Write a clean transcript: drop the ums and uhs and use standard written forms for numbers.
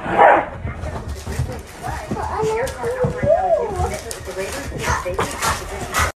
Your car outlined how a new commitment with the Raiders and the Vegas